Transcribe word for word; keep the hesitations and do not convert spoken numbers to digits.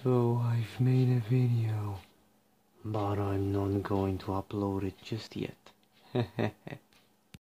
So I've made a video, but I'm not going to upload it just yet.